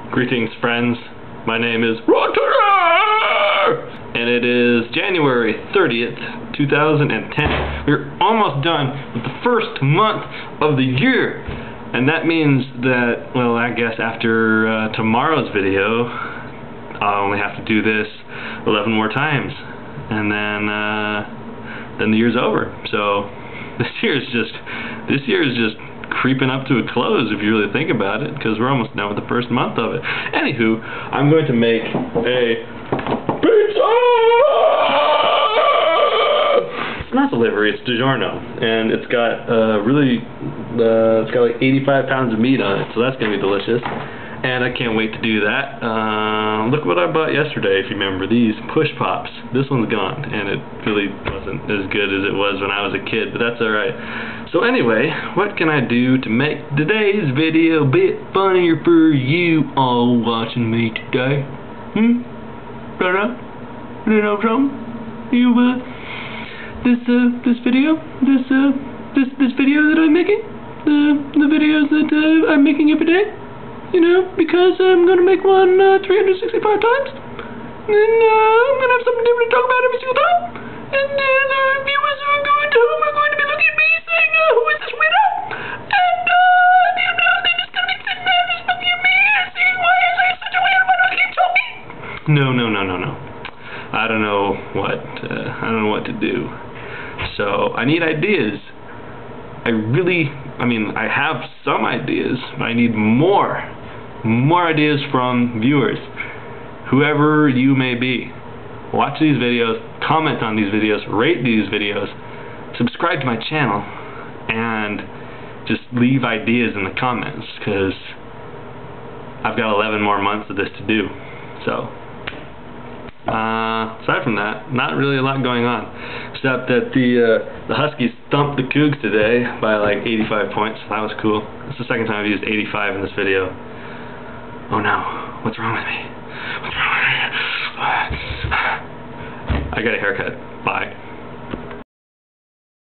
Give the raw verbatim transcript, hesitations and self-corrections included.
Greetings, friends. My name is Roger, and it is January thirtieth, two thousand ten. We're almost done with the first month of the year, and that means that, well, I guess after uh, tomorrow's video, I'll only have to do this eleven more times, and then uh, then the year's over. So this year is just this year is just. creeping up to a close if you really think about it, because we're almost done with the first month of it. Anywho, I'm going to make a pizza! It's not delivery, it's DiGiorno, and it's got uh, really, uh, it's got like eighty-five pounds of meat on it, so that's going to be delicious. And I can't wait to do that. Uh, look what I bought yesterday, if you remember, these Push Pops. This one's gone, and it really wasn't as good as it was when I was a kid, but that's alright. So anyway, what can I do to make today's video a bit funnier for you all watching me today? Hmm? Right up? You know something? You, uh, this, uh, this video? This, uh, this, this video that I'm making? The, the videos that, uh, I'm making every day? You know, because I'm going to make one uh, three hundred sixty-five times, and uh, I'm going to have something different to talk about every single time, and uh, the viewers who are going to home are going to be looking at me saying, uh, who is this weirdo? And, uh, you know, they're just going to be sitting there just looking at me and saying, why is I such a weirdo? Why do I keep talking? No, no, no, no, no. I don't know what, uh, I don't know what to do. So, I need ideas. I really, I mean, I have some ideas, but I need more. More ideas from viewers, whoever you may be. Watch these videos, comment on these videos, rate these videos, subscribe to my channel, and just leave ideas in the comments, because I've got eleven more months of this to do. So, uh, aside from that, not really a lot going on, except that the uh, the Huskies thumped the Cougs today by like eighty-five points. That was cool. It's the second time I've used eighty-five in this video. Oh no, what's wrong with me? What's wrong with me? I got a haircut. Bye.